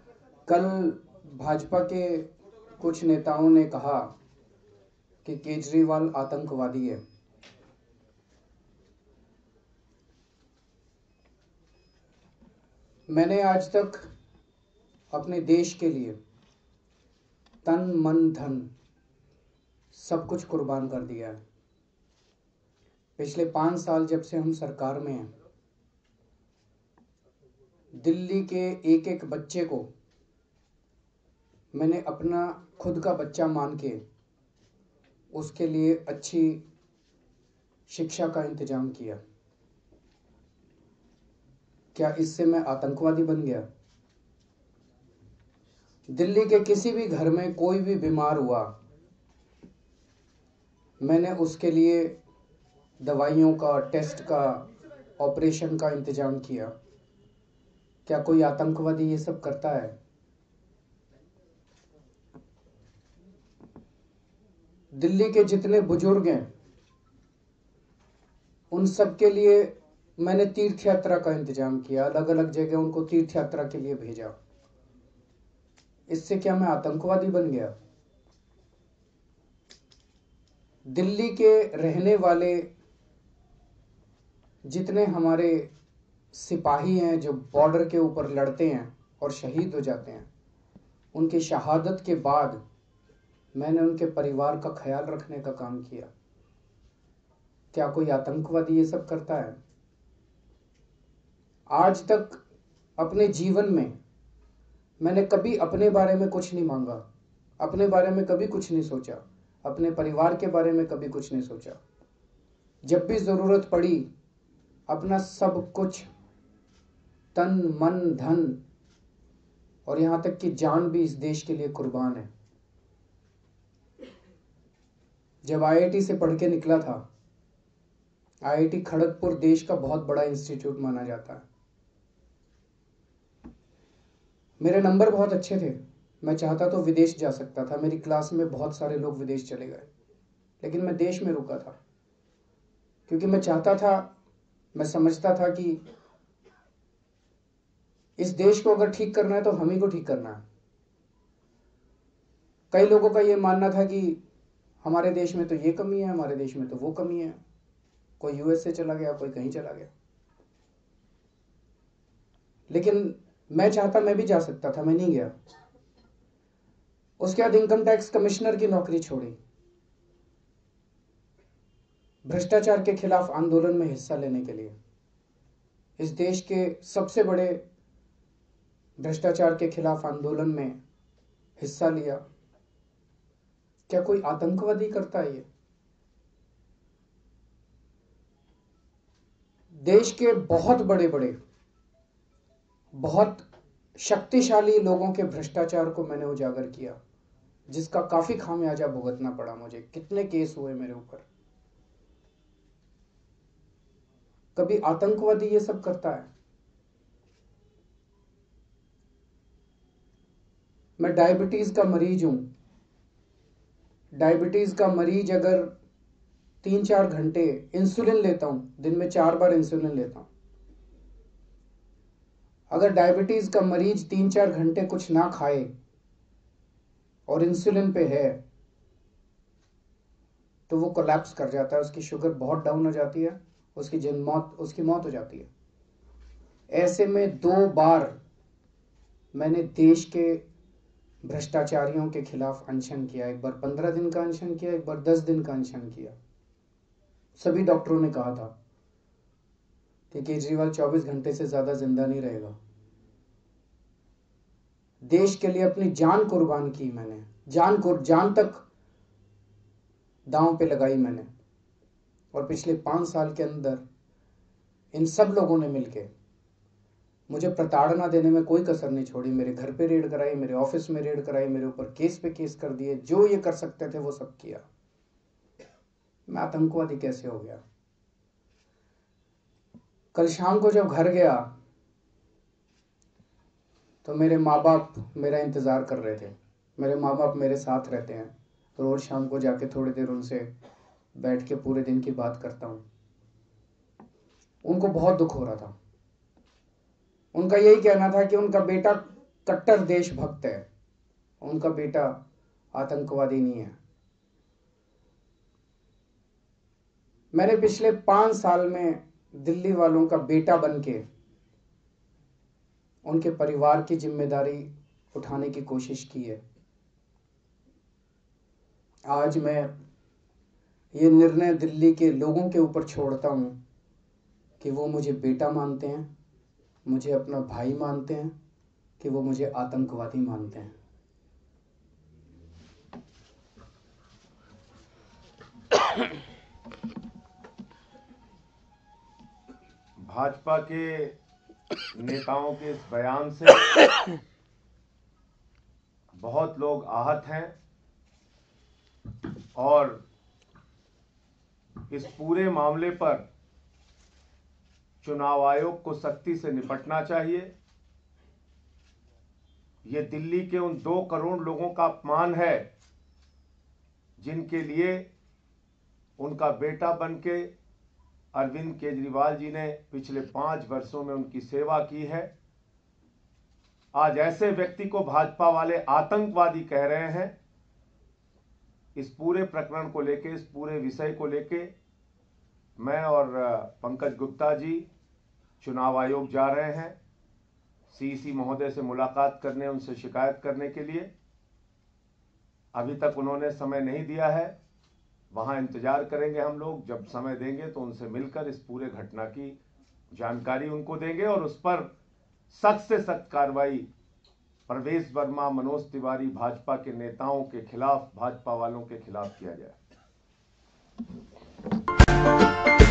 कल भाजपा के कुछ नेताओं ने कहा कि केजरीवाल आतंकवादी है। मैंने आज तक अपने देश के लिए तन मन धन सब कुछ कुर्बान कर दिया है। पिछले 5 साल जब से हम सरकार में हैं, दिल्ली के एक एक बच्चे को मैंने अपना खुद का बच्चा मान के उसके लिए अच्छी शिक्षा का इंतजाम किया। क्या इससे मैं आतंकवादी बन गया? दिल्ली के किसी भी घर में कोई भी बीमार हुआ, मैंने उसके लिए दवाइयों का, टेस्ट का, ऑपरेशन का इंतजाम किया। क्या कोई आतंकवादी ये सब करता है? दिल्ली के जितने बुजुर्ग हैं उन सब के लिए मैंने तीर्थ यात्रा का इंतजाम किया, अलग अलग जगह उनको तीर्थ यात्रा के लिए भेजा। इससे क्या मैं आतंकवादी बन गया? दिल्ली के रहने वाले जितने हमारे सिपाही हैं जो बॉर्डर के ऊपर लड़ते हैं और शहीद हो जाते हैं, उनकी शहादत के बाद मैंने उनके परिवार का ख्याल रखने का काम किया। क्या कोई आतंकवादी ये सब करता है? आज तक अपने जीवन में मैंने कभी अपने बारे में कुछ नहीं मांगा, अपने बारे में कभी कुछ नहीं सोचा, अपने परिवार के बारे में कभी कुछ नहीं सोचा। जब भी जरूरत पड़ी अपना सब कुछ, तन मन धन और यहां तक कि जान भी इस देश के लिए कुर्बान है। जब आईआईटी से पढ़ के निकला था, आईआईटी खड़गपुर देश का बहुत बड़ा इंस्टीट्यूट माना जाता है। मेरे नंबर बहुत अच्छे थे, मैं चाहता तो विदेश जा सकता था। मेरी क्लास में बहुत सारे लोग विदेश चले गए, लेकिन मैं देश में रुका था क्योंकि मैं चाहता था, मैं समझता था कि इस देश को अगर ठीक करना है तो हम ही को ठीक करना है। कई लोगों का यह मानना था कि हमारे देश में तो ये कमी है, हमारे देश में तो वो कमी है। कोई यूएस से चला गया, कोई कहीं चला गया, लेकिन मैं चाहता मैं भी जा सकता था, मैं नहीं गया। उसके बाद इनकम टैक्स कमिश्नर की नौकरी छोड़ी, भ्रष्टाचार के खिलाफ आंदोलन में हिस्सा लेने के लिए। इस देश के सबसे बड़े भ्रष्टाचार के खिलाफ आंदोलन में हिस्सा लिया। क्या कोई आतंकवादी करता है ये? देश के बहुत बड़े बड़े, बहुत शक्तिशाली लोगों के भ्रष्टाचार को मैंने उजागर किया, जिसका काफी खामियाजा भुगतना पड़ा मुझे। कितने केस हुए मेरे ऊपर। कभी आतंकवादी ये सब करता है? मैं डायबिटीज का मरीज हूं। डायबिटीज का मरीज अगर 3-4 घंटे इंसुलिन लेता हूं, दिन में 4 बार इंसुलिन लेता हूं, अगर डायबिटीज का मरीज 3-4 घंटे कुछ ना खाए और इंसुलिन पे है तो वो कोलैप्स कर जाता है, उसकी शुगर बहुत डाउन हो जाती है, उसकी मौत हो जाती है। ऐसे में 2 बार मैंने देश के भ्रष्टाचारियों के खिलाफ अनशन किया। एक बार 15 दिन का अनशन किया, एक बार 10 दिन का अनशन किया। सभी डॉक्टरों ने कहा था कि केजरीवाल 24 घंटे से ज्यादा जिंदा नहीं रहेगा। देश के लिए अपनी जान कुर्बान की मैंने, जान तक दांव पे लगाई मैंने। और पिछले 5 साल के अंदर इन सब लोगों ने मिलकर मुझे प्रताड़ना देने में कोई कसर नहीं छोड़ी। मेरे घर पे रेड कराई, मेरे ऑफिस में रेड कराई, मेरे ऊपर केस पे केस कर दिए। जो ये कर सकते थे वो सब किया। मैं आतंकवादी कैसे हो गया? कल शाम को जब घर गया तो मेरे माँ बाप मेरा इंतजार कर रहे थे। मेरे माँ बाप मेरे साथ रहते हैं, तो रोज शाम को जाके थोड़ी देर उनसे बैठ के पूरे दिन की बात करता हूँ। उनको बहुत दुख हो रहा था। उनका यही कहना था कि उनका बेटा कट्टर देशभक्त है, उनका बेटा आतंकवादी नहीं है। मैंने पिछले 5 साल में दिल्ली वालों का बेटा बनके उनके परिवार की जिम्मेदारी उठाने की कोशिश की है। आज मैं ये निर्णय दिल्ली के लोगों के ऊपर छोड़ता हूं कि वो मुझे बेटा मानते हैं, मुझे अपना भाई मानते हैं, कि वो मुझे आतंकवादी मानते हैं। भाजपा के नेताओं के इस बयान से बहुत लोग आहत हैं और इस पूरे मामले पर चुनाव आयोग को सख्ती से निपटना चाहिए। ये दिल्ली के उन 2 करोड़ लोगों का अपमान है जिनके लिए उनका बेटा बनके अरविंद केजरीवाल जी ने पिछले 5 वर्षों में उनकी सेवा की है। आज ऐसे व्यक्ति को भाजपा वाले आतंकवादी कह रहे हैं। इस पूरे प्रकरण को लेके, इस पूरे विषय को लेके मैं और पंकज गुप्ता जी चुनाव आयोग जा रहे हैं, सीईसी महोदय से मुलाकात करने, उनसे शिकायत करने के लिए। अभी तक उन्होंने समय नहीं दिया है, वहां इंतजार करेंगे हम लोग। जब समय देंगे तो उनसे मिलकर इस पूरे घटना की जानकारी उनको देंगे और उस पर सख्त से सख्त कार्रवाई प्रवेश वर्मा, मनोज तिवारी, भाजपा के नेताओं के खिलाफ, भाजपा वालों के खिलाफ किया जाए।